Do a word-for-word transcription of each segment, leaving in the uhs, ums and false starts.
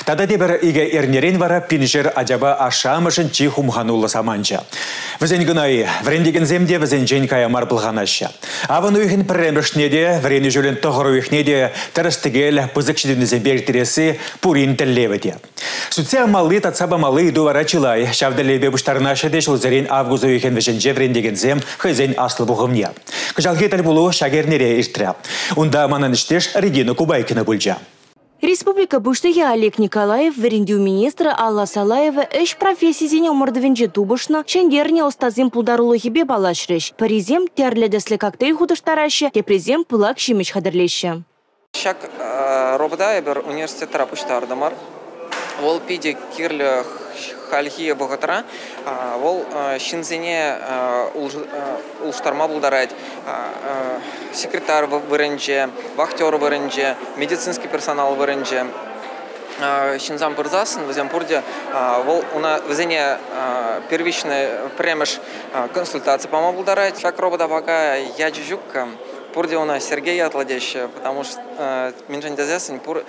Тада дебір иге эрнерен вара пинжер аджаба ашамышын чи хумханулы саманча. Візен гынай, врендеген земде візен жен кая марпылғанашы. Авын уйхін пірремішнеде, врені жөлін тұғыр уйхнеде, тәрістігел пызықшыдыны зембертересі пурин тәллеведе. Сүтсе малы татсаба малы иду вара чылай, шавдалебе бұштарынашы дешіл зерен авгузы уйхен візенже врендеген зем хызен аслы бұғымне. Күжалге тәл болу шагернере иртірі. Унда манан іштеш Регина Кубайкина бүлжа. Республика Буштыге Олег Николаев, верендю министра Алла Салаева, эш профессизине умырдывенже тубышны, шенгерне остазим пулдарулы хибе балашреш. Паризем терледесле коктейль худыштараще, тепрезем пылак шимеш хадырлеше. Шак робда ебер университет рапуштардамар. Вол пиде кирлі хальхия богатра, вол шинзене улштарма булдарать, секретарь выренже, вахтер выренже, медицинский персонал выренже. Шинзам пырзасын, везем пурде, вол уна везене первичный премеш консультации пома булдарать. Шак робда пока я джука. Пурде у нас Сергей Атладещ, потому что Минжандазясен пур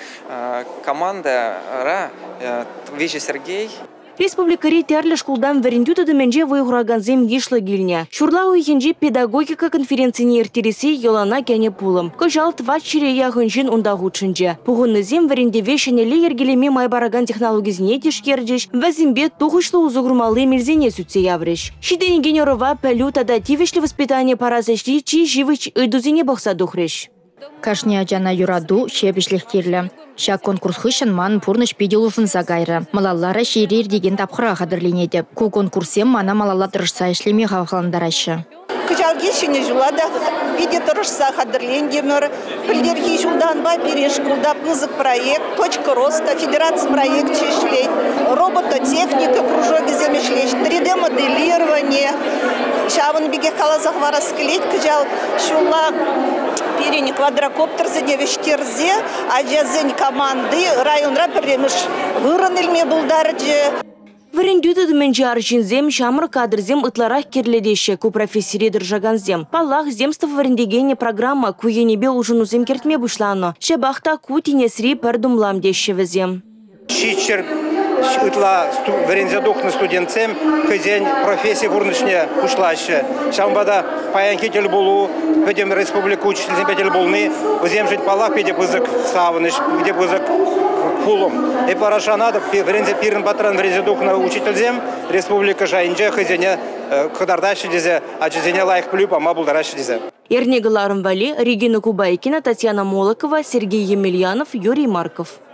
команда ра вижу Сергей. Республика Ритерлі шкулдан верендюті діменже вайғыраганзем ешлі гіліне. Шурла уйхенже педагогика конференцияне ертересі елана кәне пулым. Көжал тват шире яғынжын ұндағучынже. Пұғыннызем верендеве шенелі ергелеме майбараган технологизіне тешкердеш, вәзімбе тұғышлы ұзығырмалы мелзене сүтсе явреш. Шиден генерова пәлю тада тивешлі воспитание паразешли чи живыч ыдузине бақса дұхреш. Кашня жана юраду шебішлік керлі. Ша конкурс хышын ман пурныш педелуфын загайры. Малалары шерер деген тапқыра қадырленеді. Ку конкурсем мана малала тұрышса ішлеме қавқаландарашы. Кыжалгешіне жылада виде тұрышса қадырленгемір. Пілдерге жылдан ба перешкулда пызык проект, точка роста, федерация проект чешлейт, робототехника, кружок земешлейт, три дэ моделирование. Шавын беге қалазақ варасқылейт, кыжал шула перені квадрокоптер зене вештерзе, а жазен команды районра піреміш вырын ilme бұлдарыжы. Верендюті діменже аршинзем, шамыр кадрзем ытларах керледеші ку профессире дыржаганзем. Паллах земств верендегене программа куенебе ужынузем кертме бұшланы. Шебахта ку тинесри пәрдумлам дешевізем. Шичер ытла верензядухны студентцем хызен профессия бурнышне ушлаще. Шамбада паянкетель булу, ведем республику учительный петель булны, возем жить палах, где бызык савыныш, где бызык пулом. И параша надо, верензе пирн патран верензядухны учительзем, республика жайнже хызене кадардаще дезе, а чезене лайх плюпа, ма булдараще дезе. Ернегаларым Вали, Регина Кубайкина, Татьяна Молокова, Сергей Емельянов, Юрий Марков.